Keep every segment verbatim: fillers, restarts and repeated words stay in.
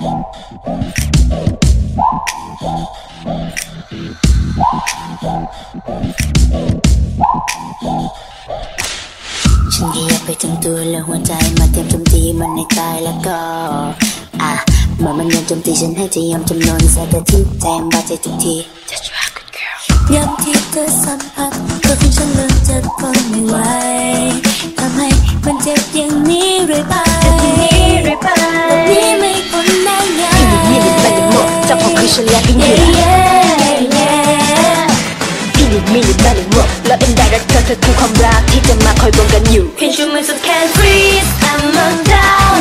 ฉันแค่อยากไปทำตัวแล้วหัวใจมาเตรียมโจมตีมันในตายแล้วก็อ่ะเมื่อมันยังโจมตีฉันให้จะยอมจำนนใส่แต่ที่แจมบาดเจ็บทุกทีย้ำที่เธอสัมผัสก็คงฉันเริ่มจะทนไม่ไหวทำให้มันเจ็บอย่างนี้เรื่อยไปแบบนี้ไม่พ้นได้ไงพี่นิดไม่ได้หมดจะพอคือฉันและพี่นิดพี่นิดไม่ได้ไม่ได้หมดแล้วเป็นได้รักเธอเธอคือความรักที่จะมาคอยบงกันอยู่ Can you move so can freeze I'm on down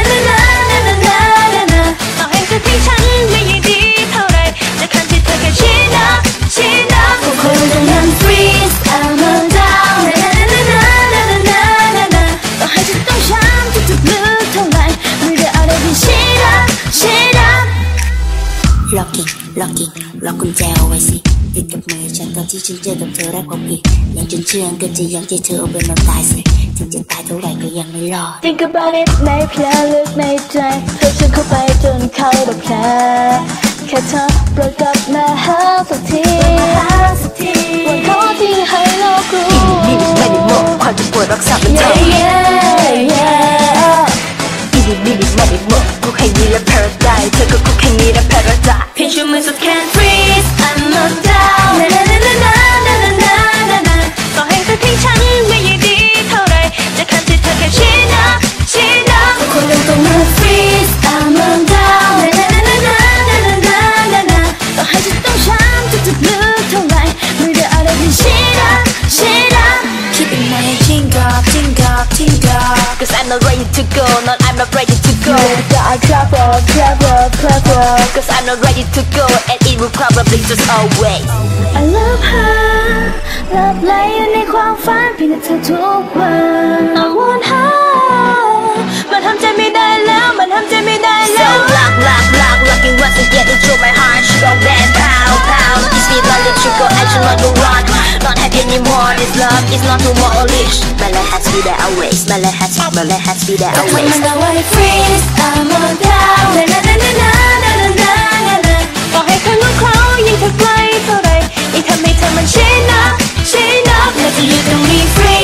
ต่อให้เธอทิ้งฉันไม่ยิ่งดีเท่าไรจะคันที่เธอแค่ชี้นับชี้นับคนจะยัง freeze I'm on down ต่อให้ฉันต้องช้ำที่จะลึกเท่าไรไม่ได้อะไรที่ชี้นับชี้นับ Locking Locking ล็อกกุญแจเอาไว้สิติดกับมือฉันตอนที่ฉันเจอกับเธอแรกพบอีกยังจนเชื่อก็จะยังใจเธอเอาไปนอนตายสิถึงจะตายเท่าไหร่ก็ยังไม่รอด Think about it ไม่เพลลึกในใจเธอฉันเข้าไปจนเข้าดับแผลแค่เธอโปรดกลับมาหาสักทีวันขอที่ให้โลกรู้นี่นี่ไม่ได้โม้ความเจ็บปวดรักษาเป็นเธอ นี่นี่นี่ไม่ได้โม้คุกให้มีและ paradise เธอก็คุกให้มีและ paradise Pinch your moves so can't freeze I'm on down ต่อให้เธอทิ้งฉันไม่ยิ่งดีเท่าไรจะคันที่เธอแค่ชี้นับชี้นับคนยังต้องมา freeze I'm on down ต่อให้ฉันต้องช้ำจะจุดลึกเท่าไรไม่ได้อะไรที่ชี้นับชี้นับ Keeping my chin up chin up chin up Cause I'm not ready to go not I'm not ready to go I clever clever clever Cause I'm not ready to go and it will probably just always I love her หลับไหลอยู่ในความฝันเพียงแต่เธอทุกวัน I want her มันทำใจไม่ได้แล้วมันทำใจไม่ได้แล้ว So lock lock lock locking once again into my heart She go bang pow pow This beat not let you go I should not go run Not happy anymore This love is not too more leash My life has to be there always My life has my life has to be there always But when I wanna freeze I'm on down ต่อให้เธอรู้เขายิ่งเธอใกล้เท่าไรยิ่งทำให้เธอมันชี้นับชี้นับและจะอยู่ตรงนี้ free